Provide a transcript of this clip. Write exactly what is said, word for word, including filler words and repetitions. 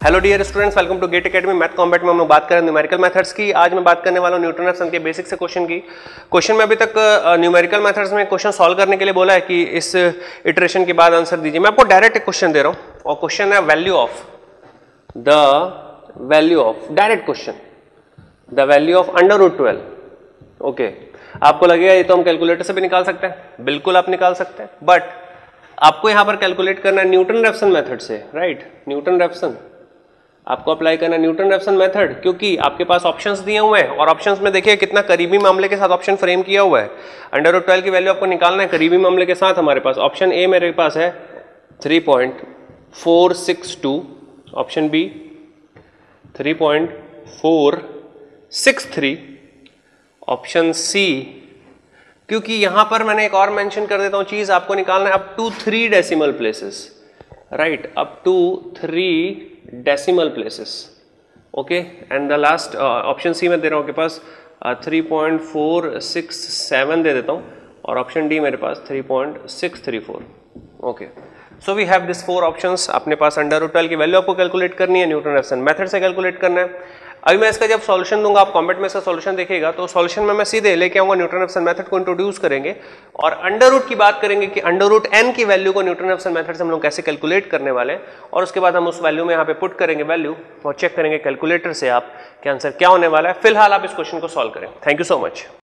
Hello dear students, welcome to GATE academy. Math combat में हम लोग बात करें न्यूमेरिकल मेथड्स की। आज मैं बात करने वाला हूँ न्यूटन रेफसन के बेसिक से क्वेश्चन की। क्वेश्चन में अभी तक न्यूमेरिकल मेथड्स में क्वेश्चन सॉल्व करने के लिए बोला है कि इस इटरेशन के बाद आंसर दीजिए। मैं आपको डायरेक्ट एक क्वेश्चन दे रहा हूँ और क्वेश्चन है value of the value of direct question the value of under root twelve. Okay, आपको लगेगा ये तो हम कैलकुलेटर से भी निकाल सकते हैं। बिल्कुल आप निकाल सकते हैं, बट आपको यहां पर कैलकुलेट करना है न्यूटन रेफसन मेथड से, राइट। न्यूटन रेफसन आपको अप्लाई करना है न्यूटन रेफसन मेथड, क्योंकि आपके पास ऑप्शंस दिए हुए हैं और ऑप्शंस में देखिए कितना करीबी मामले के साथ ऑप्शन फ्रेम किया हुआ है। अंडर रूट ट्वेल्व की वैल्यू आपको निकालना है करीबी मामले के साथ। हमारे पास ऑप्शन ए मेरे पास है three point four six two, option B three point four six three, option C, क्योंकि यहां पर मैंने एक और मेंशन कर देता हूं चीज, आपको निकालना है up to three decimal places, right, up to three decimal places. Okay, and the last option C में दे रहा हूं के पास three point four six seven दे देता हूं और ऑप्शन डी मेरे पास three point six three four. Okay, so we have this four options. अपने पास अंडर रूट ट्वेल्व की वैल्यू आपको कैलकुलेट करनी है, न्यूटन रेफसन मेथड से कैलकुलेट करना है। अभी मैं इसका जब सॉल्यूशन दूंगा, आप कमेंट में इसका सॉल्यूशन देखिएगा, तो सॉल्यूशन में मैं सीधे लेके आऊंगा न्यूटन रेफसन मेथड को इंट्रोड्यूस करेंगे और अंडर रूट की बात करेंगे कि अंडर रूट एन की वैल्यू को न्यूटन रेफसन मेथड से हम लोग कैसे कैलकुलेट करने वाले हैं, और उसके बाद हम उस वैल्यू में यहाँ पे पुट करेंगे वैल्यू और चेक करेंगे कैलकुलेटर से आप क्या आंसर क्या होने वाला है। फिलहाल आप इस क्वेश्चन को सॉल्व करें। Thank you so much.